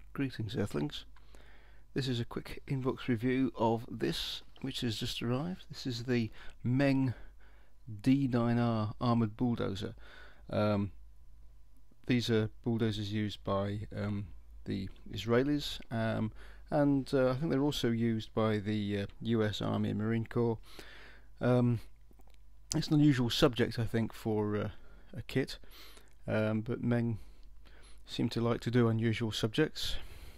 Greetings Earthlings. This is a quick inbox review of this, which has just arrived. This is the Meng D9R armoured bulldozer. These are bulldozers used by the Israelis, and I think they're also used by the US Army and Marine Corps. It's an unusual subject, I think, for a kit, but Meng seem to like to do unusual subjects.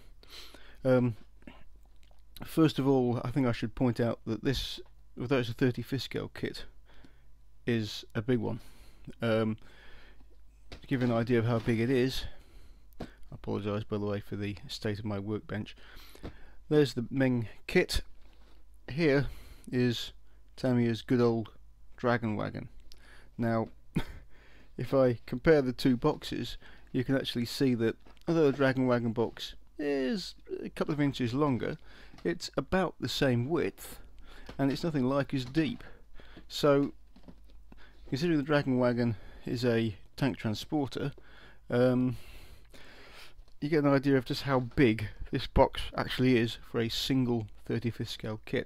First of all, I think I should point out that this, although it's a 35th scale kit, is a big one. To give you an idea of how big it is, I apologise by the way for the state of my workbench. There's the Meng kit. Here is Tamiya's good old Dragon Wagon. Now, if I compare the two boxes, you can actually see that although the Dragon Wagon box is a couple of inches longer, it's about the same width and it's nothing like as deep. So considering the Dragon Wagon is a tank transporter, you get an idea of just how big this box actually is for a single 35th scale kit.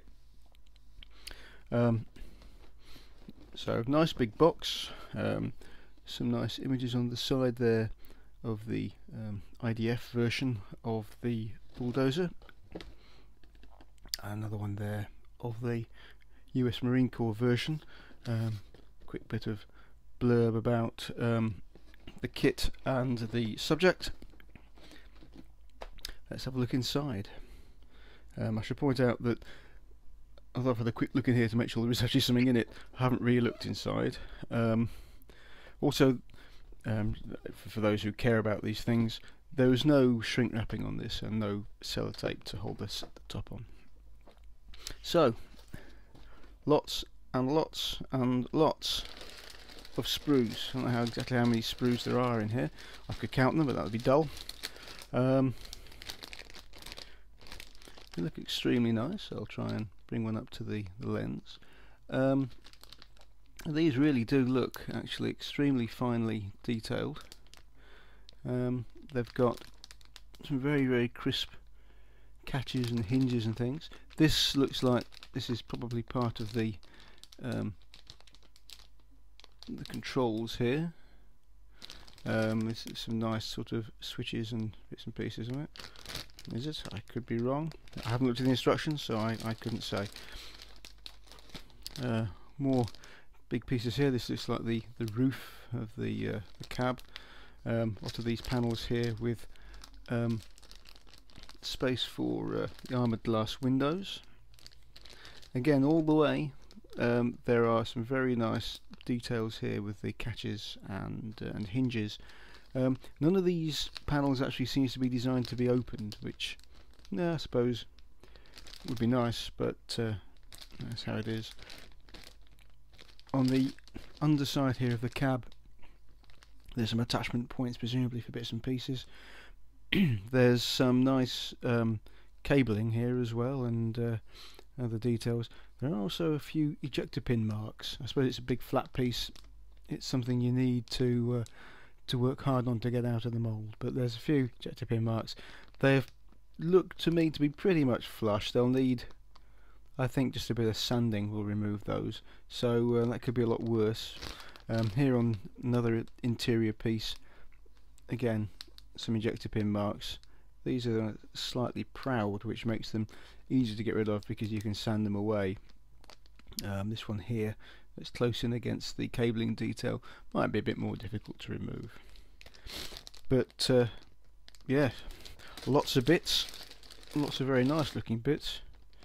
So nice big box, some nice images on the side there of the IDF version of the bulldozer, another one there of the US Marine Corps version. Quick bit of blurb about the kit and the subject. Let's have a look inside. I should point out that although I've had a quick look in here to make sure there is actually something in it, I haven't really looked inside. Also, for those who care about these things, there is no shrink wrapping on this and no sellotape to hold this at the top on. So, lots and lots and lots of sprues. I don't know exactly how many sprues there are in here. I could count them, but that would be dull. They look extremely nice. I'll try and bring one up to the lens. These really do look actually extremely finely detailed. They've got some very crisp catches and hinges and things. This looks like this is probably part of the controls here. This is some nice sort of switches and bits and pieces of it. Is it? I could be wrong. I haven't looked at the instructions, so I couldn't say. More big pieces here. This looks like the roof of the cab. Lots of these panels here with space for the armoured glass windows. Again, all the way there are some very nice details here with the catches and hinges. None of these panels actually seems to be designed to be opened, which I suppose would be nice, but that's how it is. On the underside here of the cab, there's some attachment points, presumably for bits and pieces. There's some nice cabling here as well, and other details. There are also a few ejector pin marks. I suppose it's a big flat piece. It's something you need to work hard on to get out of the mould, but there's a few ejector pin marks. They look to me to be pretty much flush. They'll need, I think, just a bit of sanding will remove those, so that could be a lot worse. Here on another interior piece, again some ejector pin marks. These are slightly proud, which makes them easy to get rid of because you can sand them away. This one here that's close in against the cabling detail might be a bit more difficult to remove, but yeah, lots of bits, lots of very nice looking bits.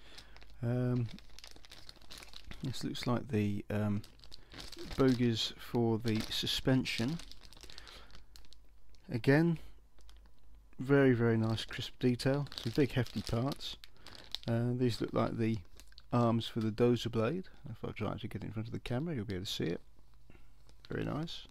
This looks like the bogies for the suspension. Again, very nice crisp detail, some big hefty parts. These look like the arms for the dozer blade. If I try to get in front of the camera, you'll be able to see it. Very nice.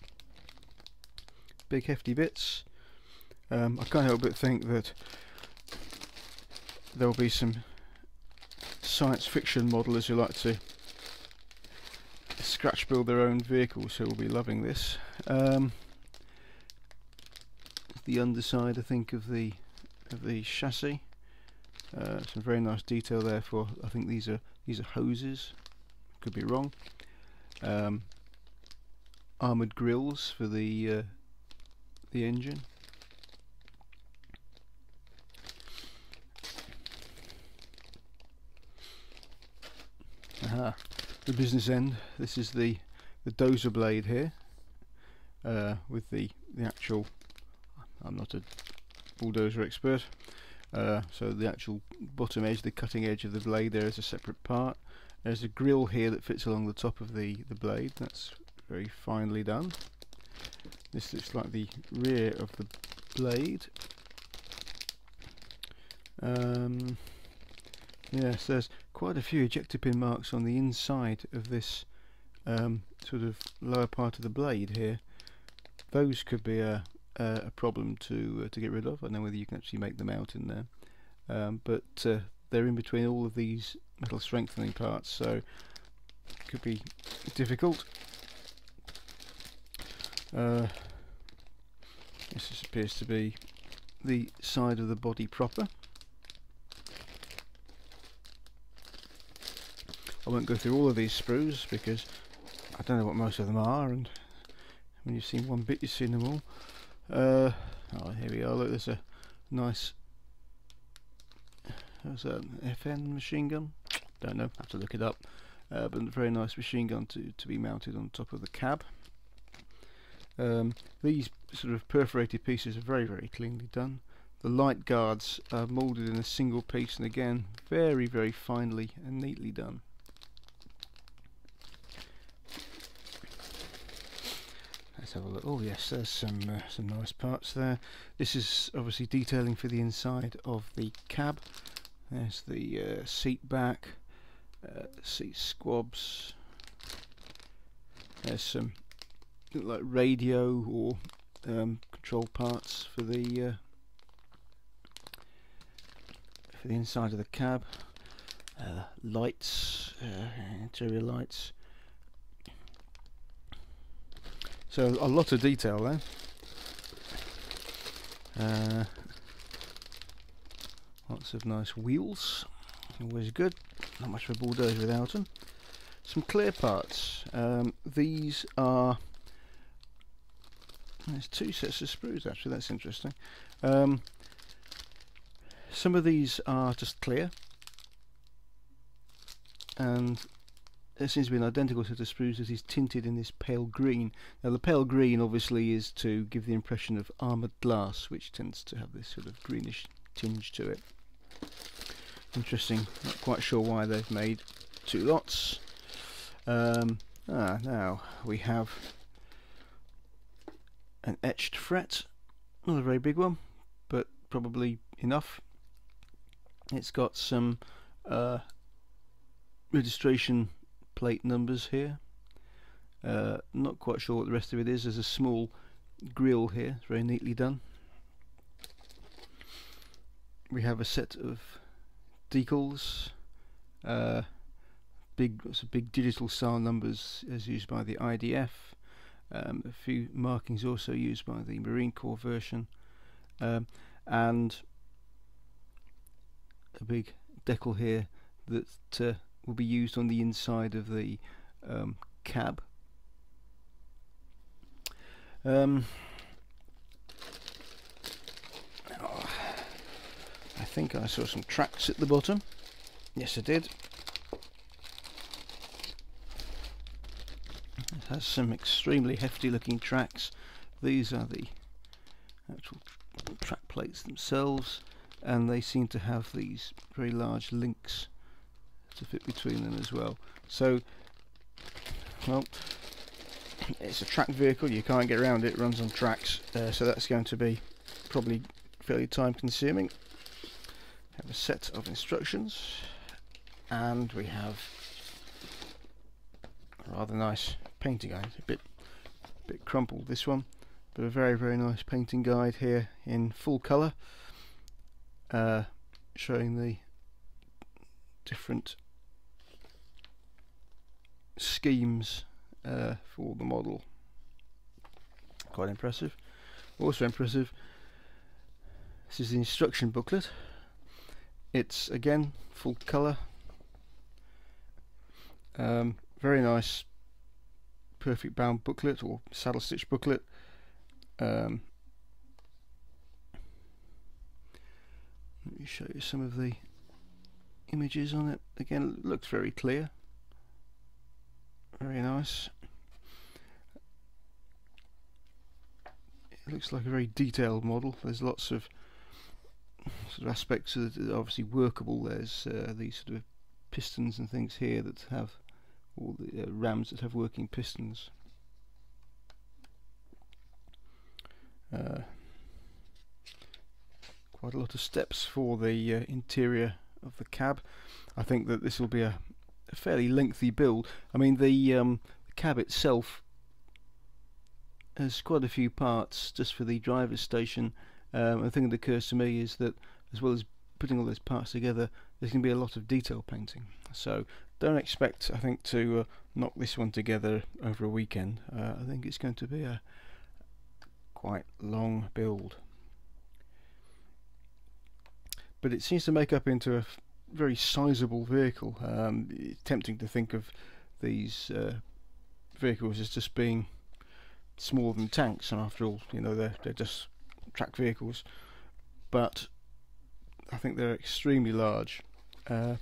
Big hefty bits. I can't help but think that there will be some science fiction modelers who like to scratch build their own vehicles who will be loving this. The underside, I think, of the of the chassis. Some very nice detail there for, I think these are hoses, could be wrong. Armoured grills for the engine. Aha, the business end. This is the dozer blade here, with the actual. I'm not a bulldozer expert, so the actual bottom edge, the cutting edge of the blade, there is a separate part. There's a grill here that fits along the top of the blade. That's very finely done. This looks like the rear of the blade. Yes, there's quite a few ejector pin marks on the inside of this sort of lower part of the blade here. Those could be a problem to get rid of. I don't know whether you can actually make them out in there, but they're in between all of these metal strengthening parts, so it could be difficult. This appears to be the side of the body proper. I won't go through all of these sprues because I don't know what most of them are, and when you've seen one bit you've seen them all. Oh, here we are. Look, there's a nice, what's that, FN machine gun? Don't know, have to look it up. But a very nice machine gun to be mounted on top of the cab. These sort of perforated pieces are very, very cleanly done. The light guards are moulded in a single piece, and again very, very finely and neatly done. Let's have a look. Oh yes, there's some nice parts there. This is obviously detailing for the inside of the cab. There's the seat back, seat squabs. There's some look like radio or control parts for the inside of the cab. Lights, interior lights. So a lot of detail there. Lots of nice wheels, always good. Not much of a bulldozer without them. Some clear parts. These are. There's two sets of sprues actually. That's interesting. Some of these are just clear, and there seems to be an identical set of sprues that is tinted in this pale green. Now the pale green obviously is to give the impression of armoured glass, which tends to have this sort of greenish tinge to it. Interesting, not quite sure why they've made two lots. Now we have an etched fret, not a very big one, but probably enough. It's got some registration plate numbers here. Not quite sure what the rest of it is. There's a small grill here, it's very neatly done. We have a set of decals, big digital style numbers as used by the IDF, a few markings also used by the Marine Corps version, and a big decal here that will be used on the inside of the cab. I think I saw some tracks at the bottom. Yes, I did. It has some extremely hefty looking tracks. These are the actual track plates themselves, and they seem to have these very large links to fit between them as well. So, well, it's a track vehicle, you can't get around it, it runs on tracks, so that's going to be probably fairly time consuming. We have a set of instructions, and we have a rather nice painting guide. A bit crumpled, this one, but a very, very nice painting guide here in full colour, showing the different schemes for the model. Quite impressive. Also impressive, This is the instruction booklet. It's again full colour. Very nice, perfect bound booklet or saddle stitch booklet. Let me show you some of the images on it. Again, it looks very clear, very nice. It looks like a very detailed model. There's lots of sort of aspects that are obviously workable. There's these sort of pistons and things here that have all the rams that have working pistons. Quite a lot of steps for the interior of the cab. I think that this will be a fairly lengthy build. I mean, the cab itself has quite a few parts just for the driver's station. The thing that occurs to me is that as well as putting all those parts together, there's going to be a lot of detail painting. So don't expect, I think, to knock this one together over a weekend. I think it's going to be a quite long build. But it seems to make up into a very sizable vehicle. It's tempting to think of these vehicles as just being smaller than tanks, and after all, you know, they're just track vehicles. But I think they're extremely large, and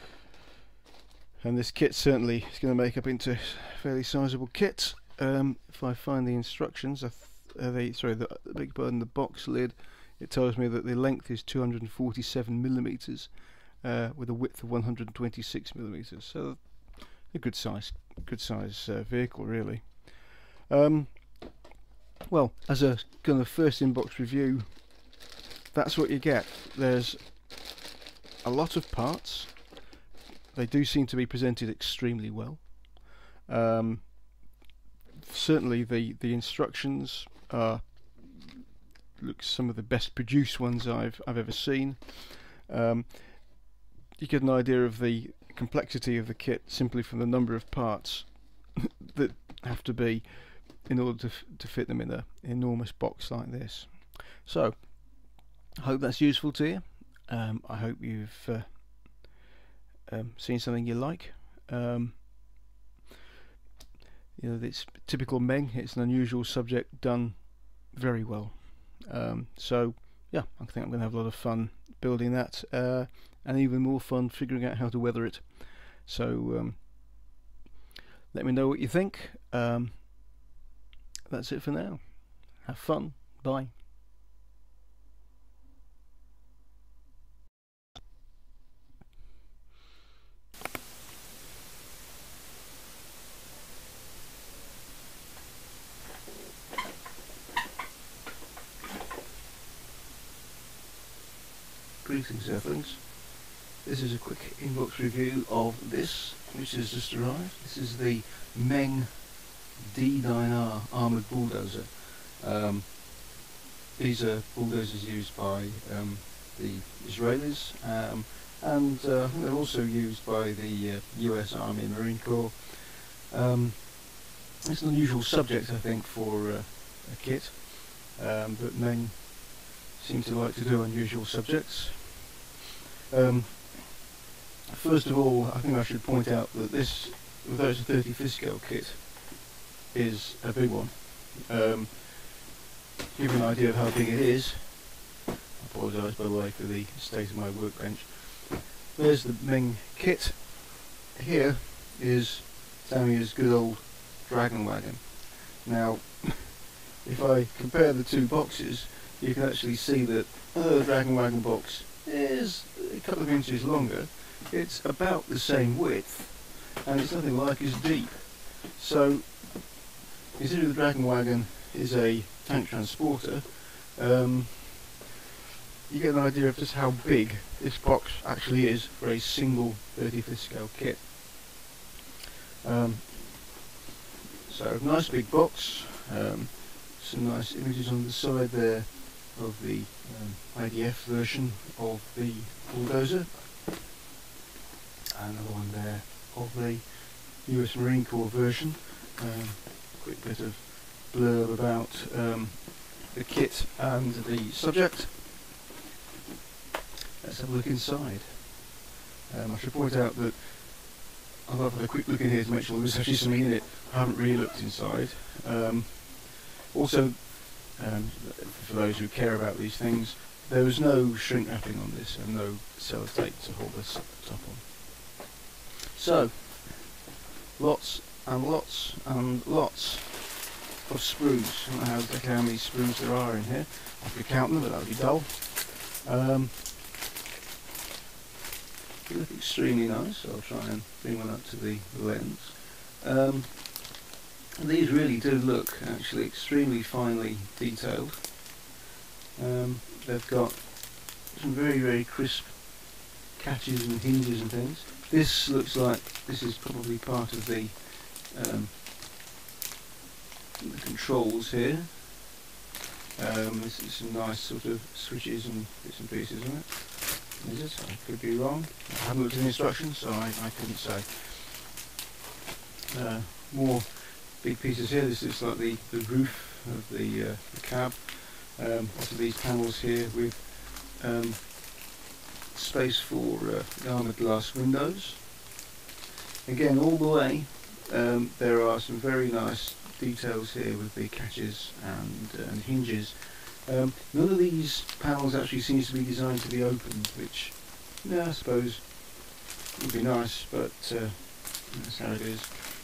this kit certainly is going to make up into a fairly sizable kit. If I find the instructions, the big button, the box lid, it tells me that the length is 247 millimeters with a width of 126 millimeters. So a good size vehicle, really. Well, as a kind of first inbox review, that's what you get. There's a lot of parts. They do seem to be presented extremely well. Certainly the instructions are some of the best produced ones I've ever seen. You get an idea of the complexity of the kit simply from the number of parts that have to be in order to fit them in an enormous box like this. So I hope that's useful to you. I hope you've seen something you like. You know, it's typical Meng. It's an unusual subject done very well. So yeah, I think I'm going to have a lot of fun building that, and even more fun figuring out how to weather it. So let me know what you think. That's it for now. Have fun. Bye. Greetings, Earthlings. This is a quick inbox review of this, which has just arrived. This is the Meng D9R armoured bulldozer. These are bulldozers used by the Israelis, and they're also used by the US Army and Marine Corps. It's an unusual subject, I think, for a kit, but Meng seem to like to do unusual subjects. First of all, I think I should point out that this, although it's a 35th scale kit, is a big one. Give you an idea of how big it is. I apologise, by the way, for the state of my workbench. There's the Meng kit. Here is Tammy's good old Dragon Wagon. Now, if I compare the two boxes, you can actually see that the Dragon Wagon box is a couple of inches longer. It's about the same width, and it's nothing like as deep. So, considering the Dragon Wagon is a tank transporter, you get an idea of just how big this box actually is for a single 35th scale kit. So, nice big box, some nice images on the side there of the IDF version of the bulldozer, another one there of the US Marine Corps version. Quick bit of blurb about the kit and the subject. let's have a look inside. I should point out that I've had a quick look in here to make sure there's actually something in it. I haven't really looked inside. Also, for those who care about these things, there was no shrink wrapping on this and no sellotape to hold this top on. So, lots and lots and lots of sprues. I don't know exactly how many sprues there are in here. I could count them, but that would be dull. They look extremely nice, so I'll try and bring one up to the lens. And these really do look actually extremely finely detailed. They've got some very, very crisp catches and hinges and things. This looks like this is probably part of the controls here. This is some nice sort of switches and bits and pieces on it. Is it? I could be wrong. I haven't looked at the instructions, so I couldn't say. More big pieces here. This is like the roof of the cab. Lots of these panels here with space for the armoured glass windows. Again, all the way there are some very nice details here with the catches and hinges. None of these panels actually seems to be designed to be opened, which, yeah, I suppose would be nice, but that's how it is.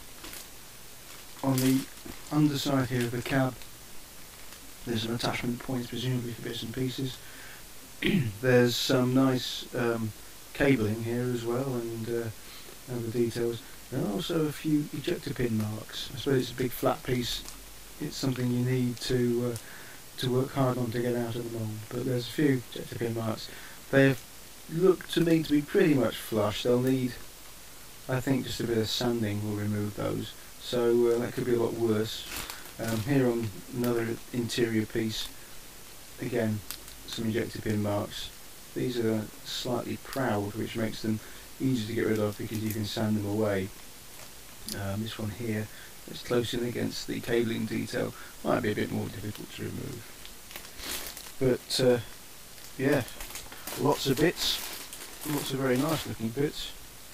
On the underside here of the cab, there's some attachment points, presumably for bits and pieces. There's some nice cabling here as well, and other details. There are also a few ejector pin marks. I suppose it's a big flat piece. It's something you need to work hard on to get out of the mould. But there's a few ejector pin marks. They look to me to be pretty much flush. They'll need, I think, just a bit of sanding will remove those. So that could be a lot worse. Here on another interior piece, again, some ejector pin marks. These are slightly proud, which makes them easy to get rid of because you can sand them away. This one here is close in against the cabling detail, might be a bit more difficult to remove. But yeah, lots of bits, lots of very nice looking bits.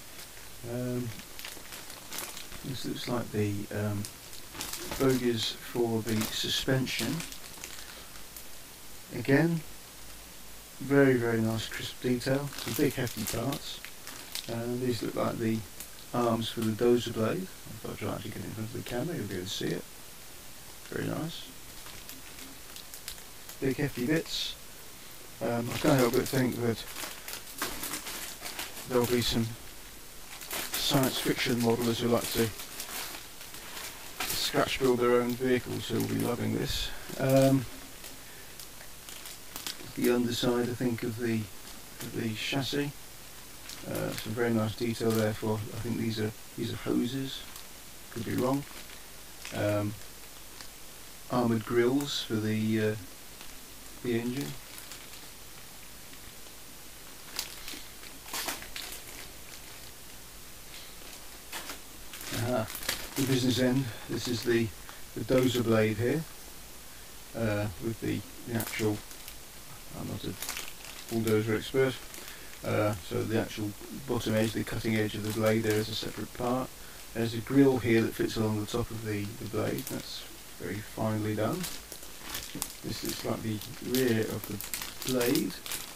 This looks like the bogies for the suspension. Again, very, very nice crisp detail, some big hefty parts. These look like the arms for the dozer blade. If I try to get in front of the camera, you'll be able to see it. Very nice. Big hefty bits. I can't help but think that there'll be some science fiction modelers who like to scratch build their own vehicles who will be loving this. The underside, I think, of the chassis. Some very nice detail there for, I think these are hoses, could be wrong. Armoured grills for the engine. The business end. This is the dozer blade here, with the actual. I'm not a bulldozer expert. So the actual bottom edge, the cutting edge of the blade there is a separate part. There's a grill here that fits along the top of the blade. That's very finely done. This is like the rear of the blade.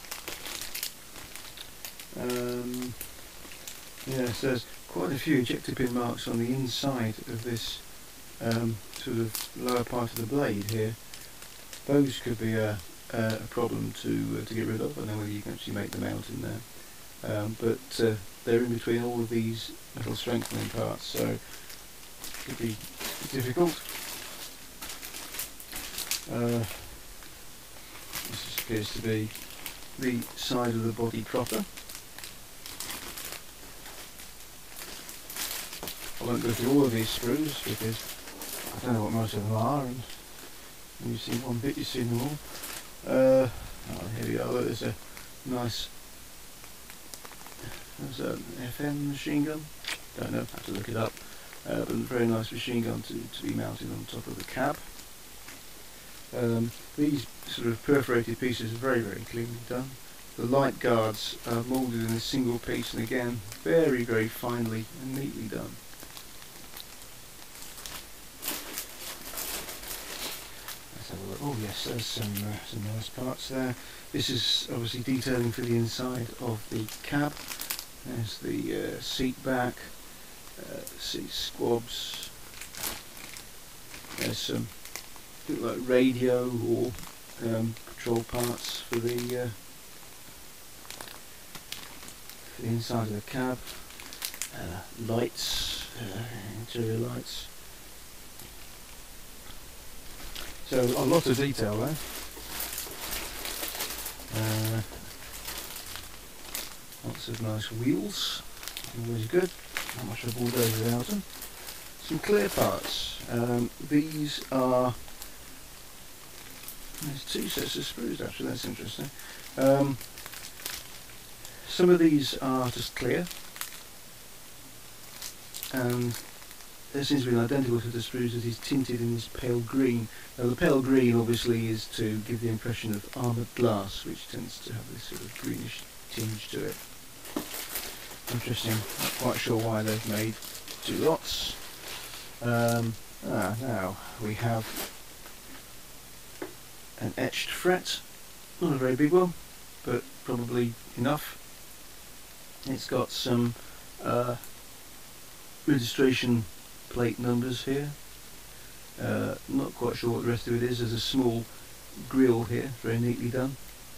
Yes, there's quite a few ejector pin marks on the inside of this sort of lower part of the blade here. Those could be a problem to get rid of. I don't know whether you can actually make them out in there, but they're in between all of these metal strengthening parts, so it could be difficult. This appears to be the side of the body proper. I won't go through all of these screws because I don't know what most of them are, and when you see one bit you see them all. Oh, here we are. There's a nice, there's an FM machine gun. Don't know, have to look it up. But a very nice machine gun to be mounted on top of the cab. These sort of perforated pieces are very, very cleanly done. the light guards are moulded in a single piece, and again very, very finely and neatly done. Let's have a look. Oh yes, there's some nice parts there. This is obviously detailing for the inside of the cab. There's the seat back, seat squabs. There's some look like radio or control parts for the inside of the cab. Lights, interior lights. So a lot of detail there. Lots of nice wheels, always good. Not much of a bulldozer without them. Some clear parts. These are, there's two sets of screws actually, that's interesting. Some of these are just clear, and there seems to be an identical to the screws that is tinted in this pale green. Now the pale green obviously is to give the impression of armoured glass, which tends to have this sort of greenish tinge to it. Interesting, not quite sure why they've made two lots. Now we have an etched fret, not a very big one, but probably enough. It's got some registration plate numbers here. Not quite sure what the rest of it is. There's a small grille here, very neatly done.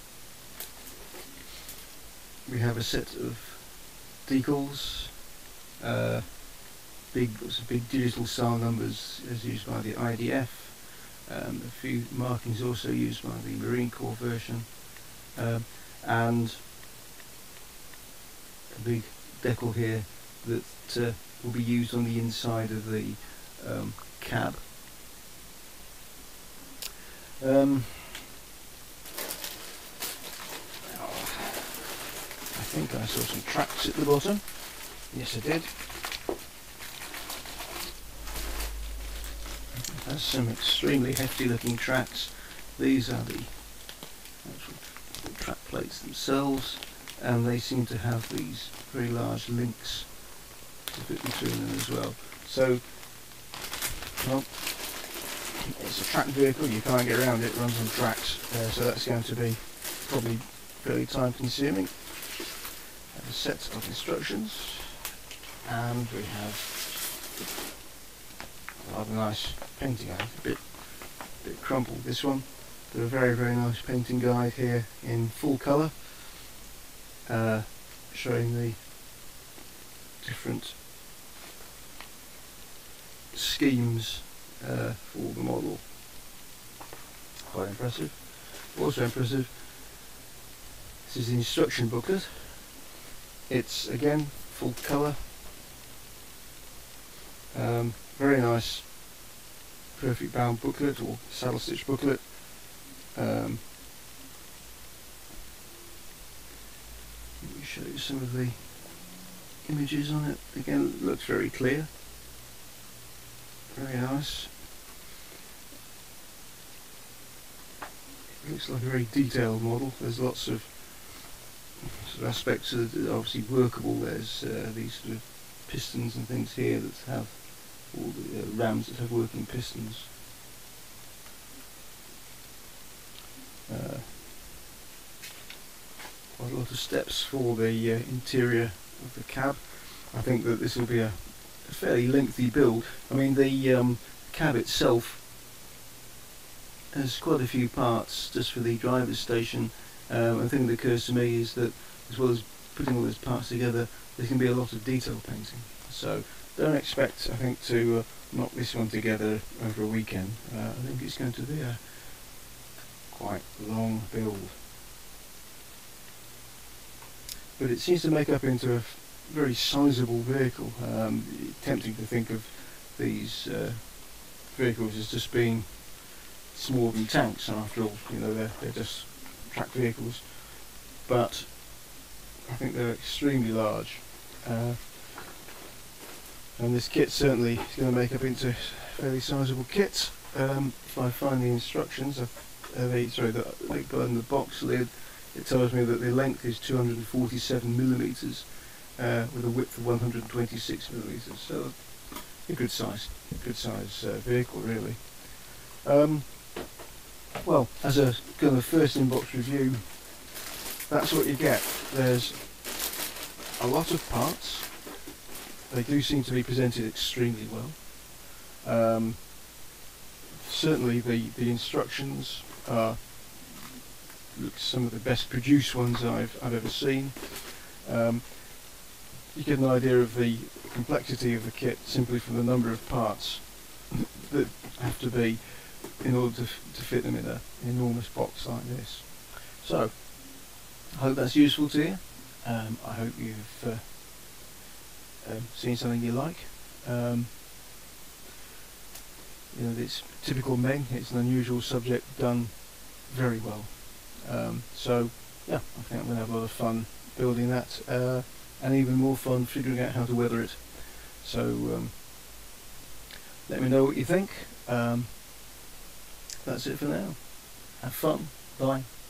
We have a set of decals, big digital style numbers as used by the IDF, a few markings also used by the Marine Corps version, and a big decal here that will be used on the inside of the cab. I think I saw some tracks at the bottom. Yes, I did. There's some extremely hefty looking tracks. These are the actual track plates themselves, and they seem to have these very large links to fit between them as well. So, well, it's a track vehicle, you can't get around it, it runs on tracks, so that's going to be probably fairly time consuming. A set of instructions, and we have a rather nice painting guide, a bit crumpled this one, but a very, very nice painting guide here in full colour, showing the different schemes for the model. Quite impressive. Also impressive, this is the instruction booklet. It's again full colour, very nice perfect bound booklet or saddle stitch booklet. Let me show you some of the images on it. Again, it looks very clear, very nice. It looks like a very detailed model. There's lots of sort of aspects that are obviously workable. There's these sort of pistons and things here that have all the rams that have working pistons. Quite a lot of steps for the interior of the cab. I think that this will be a fairly lengthy build. I mean, the cab itself has quite a few parts just for the driver's station. The thing that occurs to me is that as well as putting all those parts together, there can be a lot of detail painting. So don't expect, I think, to knock this one together over a weekend. I think it's going to be a quite long build. But it seems to make up into a very sizable vehicle. Tempting to think of these vehicles as just being smaller than tanks, and after all, you know, they're just track vehicles. But I think they're extremely large. And this kit certainly is going to make up into a fairly sizable kit. If I find the instructions, they've got in the box lid, it tells me that the length is 247 millimeters with a width of 126 millimeters. So a good size vehicle, really. Well, as a kind of first in-box review, that's what you get. There's a lot of parts. They do seem to be presented extremely well. Certainly the instructions are some of the best produced ones I've ever seen. You get an idea of the complexity of the kit simply from the number of parts that have to be in order to fit them in an enormous box like this. So, I hope that's useful to you. I hope you've seen something you like. You know, it's typical Meng. It's an unusual subject done very well. So, yeah, I think I'm going to have a lot of fun building that, and even more fun figuring out how to weather it. So, let me know what you think. That's it for now. Have fun. Bye.